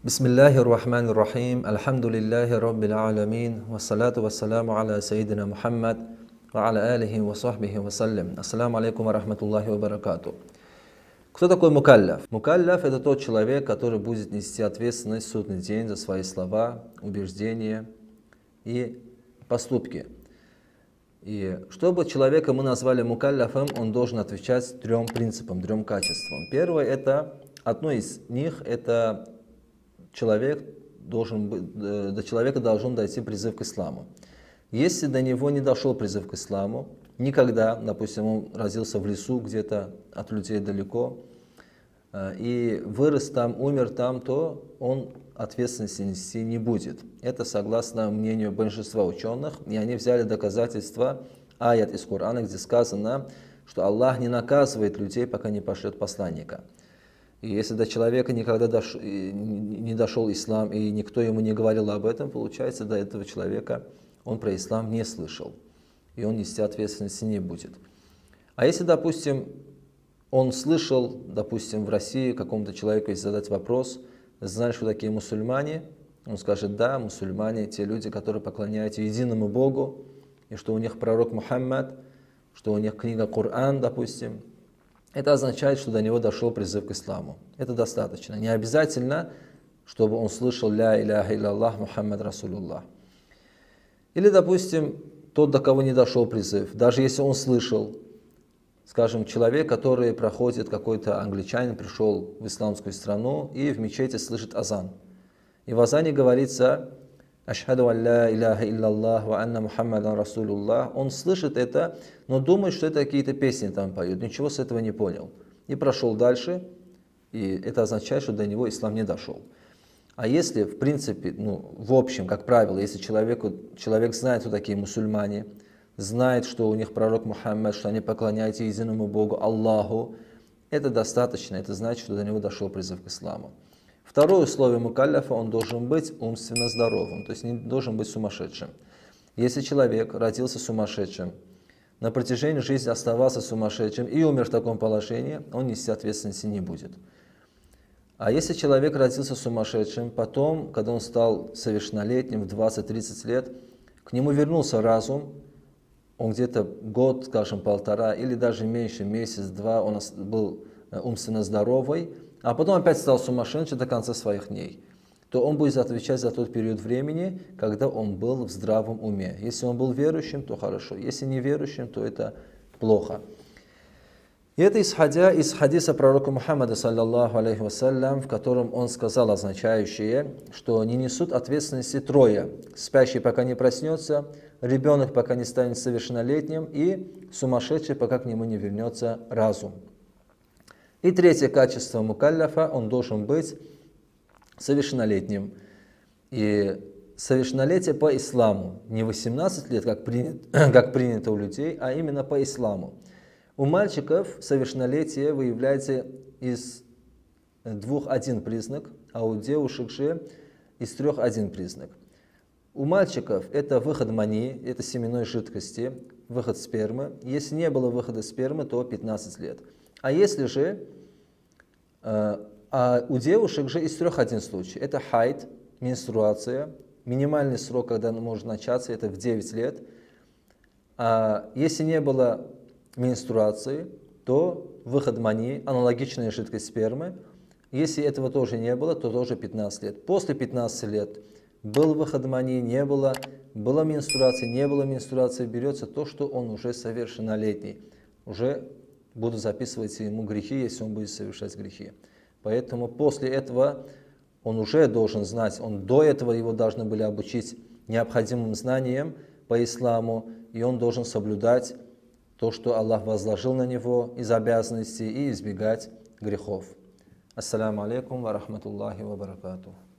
Бисмиллахи рахмани рахим, альхамдулиллахи раббил алямин, вассалату вассаламу аля сайидина Мухаммад, ва аля алихи ва сахбихи вассалям. Ассаламу алейкум ва рахматуллахи ва баракату. Кто такой мукалляф? Мукалляф — это тот человек, который будет нести ответственность в судный день за свои слова, убеждения и поступки. И чтобы человека мы назвали мукалляфом, он должен отвечать трем принципам, трем качествам. Первое — это, одно из них — это до человека должен дойти призыв к исламу. Если до него не дошел призыв к исламу, никогда, допустим, он родился в лесу где-то от людей далеко, и вырос там, умер там, то он ответственности нести не будет. Это согласно мнению большинства ученых, и они взяли доказательства, аят из Корана, где сказано, что Аллах не наказывает людей, пока не пошлет посланника. И если до человека никогда не дошел ислам, и никто ему не говорил об этом, получается, до этого человека он про ислам не слышал, и он нести ответственности не будет. А если, допустим, он слышал, допустим, в России какому-то человеку, если задать вопрос, знаешь, что такие мусульмане? Он скажет: да, мусульмане, те люди, которые поклоняются единому Богу, и что у них пророк Мухаммад, что у них книга Коран, допустим. Это означает, что до него дошел призыв к исламу. Это достаточно. Не обязательно, чтобы он слышал «Ля иляха илляллах Мухаммад Расулуллах». Или, допустим, тот, до кого не дошел призыв, даже если он слышал, скажем, человек, который проходит, какой-то англичанин, пришел в исламскую страну и в мечети слышит азан. И в азане говорится «Ашхаду ан ля иляха илляллах ва анна Мухаммадан Расулуллах». Он слышит это, но думает, что это какие-то песни там поют. Ничего с этого не понял. И прошел дальше, и это означает, что до него ислам не дошел. А если, в принципе, в общем, как правило, если человек знает, кто такие мусульмане, знает, что у них пророк Мухаммад, что они поклоняются единому Богу, Аллаху, это достаточно, это значит, что до него дошел призыв к исламу. Второе условие мукалляфа — он должен быть умственно здоровым, то есть не должен быть сумасшедшим. Если человек родился сумасшедшим, на протяжении жизни оставался сумасшедшим и умер в таком положении, он нести ответственности не будет. А если человек родился сумасшедшим, потом, когда он стал совершеннолетним в 20-30 лет, к нему вернулся разум, он где-то год, скажем, полтора или даже меньше, месяц-два, он был умственно здоровый, а потом опять стал сумасшедшим до конца своих дней, то он будет отвечать за тот период времени, когда он был в здравом уме. Если он был верующим, то хорошо. Если не верующим, то это плохо. И это исходя из хадиса пророка Мухаммада, саллаллаху алейхи вассалям, в котором он сказал означающее, что не несут ответственности трое: спящий, пока не проснется, ребенок, пока не станет совершеннолетним, и сумасшедший, пока к нему не вернется разум. И третье качество мукалляфа — он должен быть совершеннолетним. И совершеннолетие по исламу, не 18 лет, как принято у людей, а именно по исламу. У мальчиков совершеннолетие выявляется из двух один признак, а у девушек же из трех один признак. У мальчиков это выход мании, это семенной жидкости, выход спермы. Если не было выхода спермы, то 15 лет. А если же, у девушек же из трех один случай. Это хайд, менструация. Минимальный срок, когда она может начаться, это в 9 лет. А если не было менструации, то выход мании, аналогичная жидкость спермы. Если этого тоже не было, то тоже 15 лет. После 15 лет был выход мании, не было, была менструация, не было менструации, берется то, что он уже совершеннолетний. Уже будут записывать ему грехи, если он будет совершать грехи. Поэтому после этого он уже должен знать, до этого его должны были обучить необходимым знаниям по исламу, и он должен соблюдать то, что Аллах возложил на него из обязанностей, и избегать грехов. Ассаламу алейкум ва рахматуллахи ва баракатух.